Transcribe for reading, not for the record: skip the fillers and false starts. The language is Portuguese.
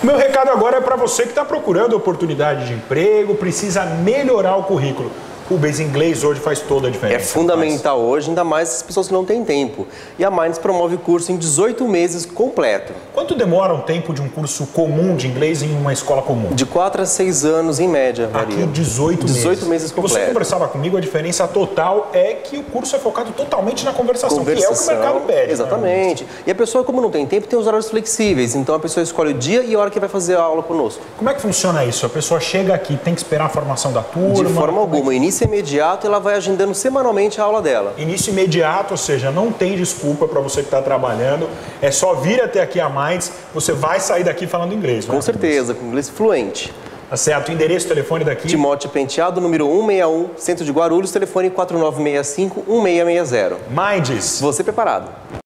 O meu recado agora é para você que está procurando oportunidade de emprego, precisa melhorar o currículo. O Base Inglês hoje faz toda a diferença. É fundamental hoje, ainda mais as pessoas que não têm tempo. E a Minds promove o curso em 18 meses completo. Quanto demora o tempo de um curso comum de inglês em uma escola comum? De 4 a 6 anos, em média, varia. Aqui 18 meses. 18 meses completo. Você conversava comigo, a diferença total é que o curso é focado totalmente na conversação, que é o que o mercado pede. Exatamente. Né? E a pessoa, como não tem tempo, tem os horários flexíveis. Então a pessoa escolhe o dia e a hora que vai fazer a aula conosco. Como é que funciona isso? A pessoa chega aqui, tem que esperar a formação da turma? De forma alguma. Início imediato, ela vai agendando semanalmente a aula dela. Início imediato, ou seja, não tem desculpa para você que está trabalhando. É só vir até aqui a Minds, você vai sair daqui falando inglês. Com certeza, com inglês fluente. Tá certo. O endereço, telefone daqui? Timóteo Penteado, número 161, Centro de Guarulhos, telefone 4965-1660. Minds. Você preparado.